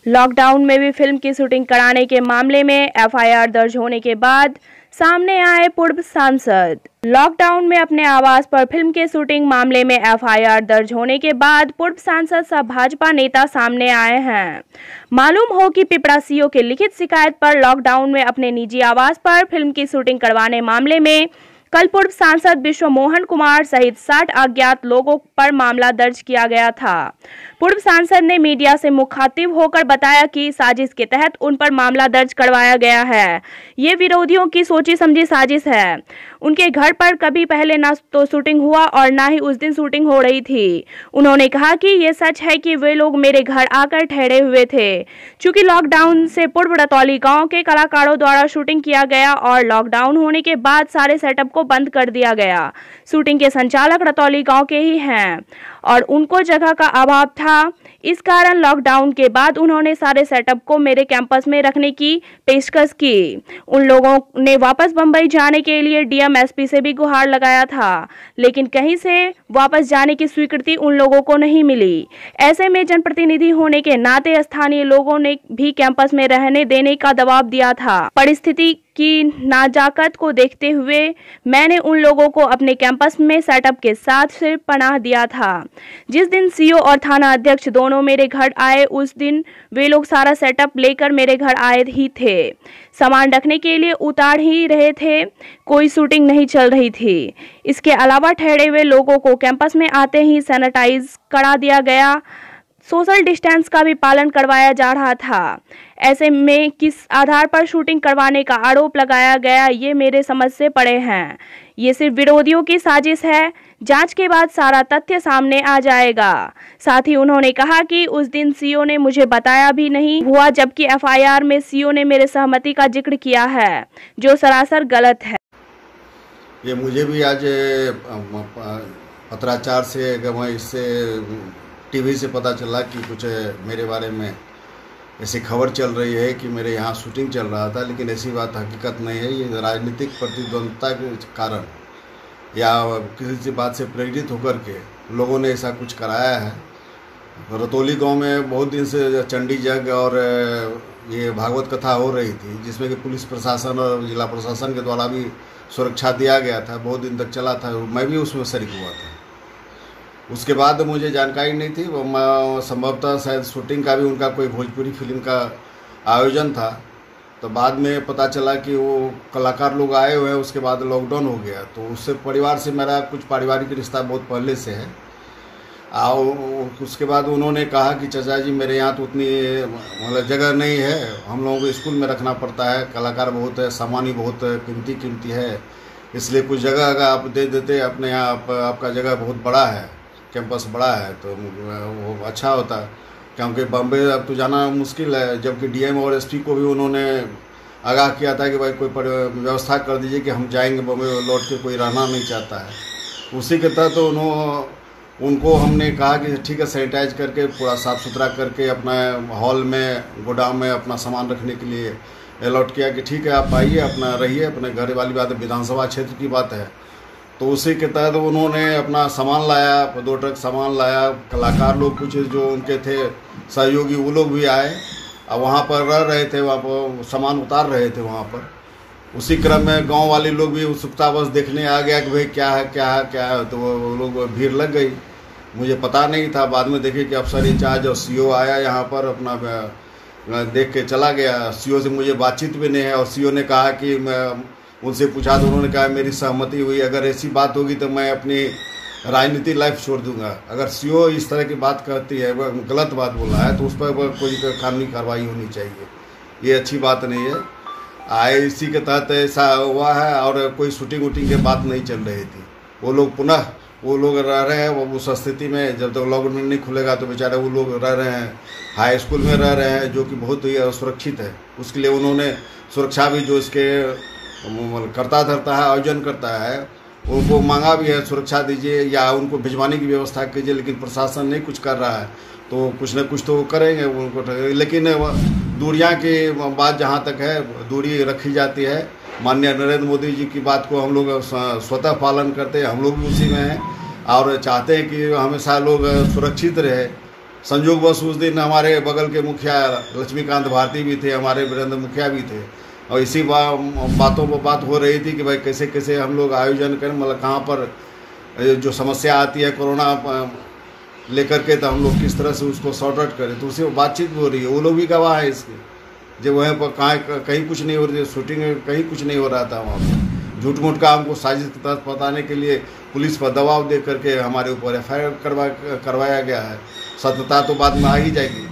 Lockdown में भी film की शूटिंग कराने के मामले में एफआईआर दर्ज होने के बाद सामने आए पूर्व सांसद। लॉकडाउन में अपने आवास पर फिल्म के शूटिंग मामले में एफआईआर दर्ज होने के बाद पूर्व सांसद सह भाजपा नेता सामने आए हैं। मालूम हो कि पिपरा सीओ की लिखित शिकायत पर लॉकडाउन में अपने निजी आवास पर फिल्म की शूटिंग करवाने मामले में कल पूर्व सांसद विश्व मोहन कुमार सहित 60 अज्ञात लोगों पर मामला दर्ज किया गया था। पूर्व सांसद ने मीडिया से मुखातिब होकर बताया कि साजिश के तहत उन पर मामला दर्ज करवाया गया है। ये विरोधियों की सोची समझी साजिश है। उनके घर पर कभी पहले न तो शूटिंग हुआ और न ही उस दिन शूटिंग हो रही थी। उन्होंने कहा कि ये सच है कि वे लोग मेरे घर आकर ठहरे हुए थे। चूंकि लॉकडाउन से पूर्व रतौली गांव के कलाकारों द्वारा शूटिंग किया गया और लॉकडाउन होने के बाद सारे सेटअप को बंद कर दिया गया। शूटिंग के संचालक रतौली गांव के ही हैं और उनको जगह का अभाव था। इस कारण लॉकडाउन के बाद उन्होंने सारे सेटअप को मेरे कैंपस में रखने की पेशकश की। उन लोगों ने वापस बंबई जाने के लिए डीएम एसपी से भी गुहार लगाया था, लेकिन कहीं से वापस जाने की स्वीकृति उन लोगों को नहीं मिली। ऐसे में जनप्रतिनिधि होने के नाते स्थानीय लोगों ने भी कैंपस में रहने देने का दबाव दिया था। परिस्थिति की नाजाकत को देखते हुए मैंने उन लोगों को अपने कैंपस में सेटअप के साथ सिर्फ पनाह दिया था। जिस दिन सीओ और थाना अध्यक्ष दोनों मेरे घर आए, उस दिन वे लोग सारा सेटअप लेकर मेरे घर आए ही थे। सामान रखने के लिए उतार ही रहे थे, कोई शूटिंग नहीं चल रही थी। इसके अलावा ठहरे हुए लोगों को कैंपस में आते ही सैनिटाइज करा दिया गया। सोशल डिस्टेंस का भी पालन करवाया जा रहा था। ऐसे में किस आधार पर शूटिंग करवाने का आरोप लगाया गया, ये मेरे समझ से परे हैं। ये सिर्फ विरोधियों की साजिश है। जांच के बाद सारा तथ्य सामने आ जाएगा। साथ ही उन्होंने कहा कि उस दिन सीओ ने मुझे बताया भी नहीं हुआ, जबकि एफआईआर में सीओ ने मेरे सहमति का जिक्र किया है, जो सरासर गलत है। ये मुझे भी आज पत्राचार से इससे टीवी से पता चला कि कुछ मेरे बारे में ऐसी खबर चल रही है कि मेरे यहाँ शूटिंग चल रहा था, लेकिन ऐसी बात हकीकत नहीं है। ये राजनीतिक प्रतिद्वंद्विता के कारण या किसी सी बात से प्रेरित होकर के लोगों ने ऐसा कुछ कराया है। रतौली गांव में बहुत दिन से चंडी यज्ञ और ये भागवत कथा हो रही थी, जिसमें कि पुलिस प्रशासन और जिला प्रशासन के द्वारा भी सुरक्षा दिया गया था। बहुत दिन तक चला था, मैं भी उसमें शरीक हुआ था। उसके बाद मुझे जानकारी नहीं थी, संभवतः शायद शूटिंग का भी उनका कोई भोजपुरी फिल्म का आयोजन था। तो बाद में पता चला कि वो कलाकार लोग आए हुए हैं, उसके बाद लॉकडाउन हो गया। तो उससे परिवार से मेरा कुछ पारिवारिक रिश्ता बहुत पहले से है। और उसके बाद उन्होंने कहा कि चाचा जी मेरे यहाँ तो उतनी मतलब जगह नहीं है, हम लोगों को स्कूल में रखना पड़ता है, कलाकार बहुत है, सामान ही बहुत कीमती है, इसलिए कुछ जगह अगर आप दे देते अपने यहाँ, आपका जगह बहुत बड़ा है, कैंपस बड़ा है, तो वो अच्छा होता। क्योंकि बम्बई अब तो जाना मुश्किल है, जबकि डीएम और एसपी को भी उन्होंने आगाह किया था कि भाई कोई व्यवस्था कर दीजिए कि हम जाएंगे बम्बई, लौट के कोई रहना नहीं चाहता है। उसी के तहत तो उनको हमने कहा कि ठीक है, सैनिटाइज करके पूरा साफ़ सुथरा करके अपना हॉल में, गोदाम में अपना सामान रखने के लिए अलॉट किया कि ठीक है आप आइए, अपना रहिए, अपने घर वाली बात है, विधानसभा क्षेत्र की बात है। तो उसी के तहत उन्होंने अपना सामान लाया, 2 ट्रक सामान लाया। कलाकार लोग कुछ जो उनके थे सहयोगी, वो लोग भी आए और वहाँ पर रह रहे थे, वहाँ पर सामान उतार रहे थे वहाँ पर। उसी क्रम में गांव वाले लोग भी उत्सुकतावश देखने आ गया कि भाई क्या है। तो वो लोग भीड़ लग गई। मुझे पता नहीं था, बाद में देखे कि अफसर इंचार्ज और सीओ आया यहाँ पर, अपना देख के चला गया। सीओ से मुझे बातचीत भी नहीं है और सीओ ने कहा कि मैं उनसे पूछा तो उन्होंने कहा मेरी सहमति हुई, अगर ऐसी बात होगी तो मैं अपनी राजनीतिक लाइफ छोड़ दूंगा। अगर सीओ इस तरह की बात करती है, वह गलत बात बोला है, तो उस पर कोई कानूनी कार्रवाई होनी चाहिए। ये अच्छी बात नहीं है। इसी के तहत ऐसा हुआ है और कोई शूटिंग वूटिंग की बात नहीं चल रही थी। वो लोग रह रहे हैं, वो उस स्थिति में जब तक लॉकडाउन नहीं खुलेगा तो बेचारे वो लोग रह रहे हैं, हाई स्कूल में रह रहे हैं, जो कि बहुत ही सुरक्षित है। उसके लिए उन्होंने सुरक्षा भी जो इसके करता धरता है, आयोजन करता है, उनको मांगा भी है सुरक्षा दीजिए या उनको भिजवाने की व्यवस्था कीजिए, लेकिन प्रशासन नहीं कुछ कर रहा है। तो कुछ न कुछ तो करेंगे उनको, लेकिन दूरियां की बात जहां तक है, दूरी रखी जाती है। माननीय नरेंद्र मोदी जी की बात को हम लोग स्वतः पालन करते हैं, हम लोग भी उसी में हैं और चाहते हैं कि हमेशा लोग सुरक्षित रहे। संयोगवश उस दिन हमारे बगल के मुखिया लक्ष्मीकांत भारती भी थे, हमारे वीरेंद्र मुखिया भी थे, और इसी बातों पर बात हो रही थी कि भाई कैसे कैसे हम लोग आयोजन करें, मतलब कहाँ पर जो समस्या आती है कोरोना लेकर के, तो हम लोग किस तरह से उसको सॉर्ट आउट करें। तो उससे बातचीत भी हो रही है, वो लोग भी गवाह है इसके। जब वहीं पर कहीं कुछ नहीं हो रही, शूटिंग कहीं कुछ नहीं हो रहा था, वहाँ पर झूठ मूठ का हमको साजिश के तहत बताने के लिए पुलिस पर दबाव दे करके हमारे ऊपर FIR करवाया गया है। सत्यता तो बाद में आ ही जाएगी।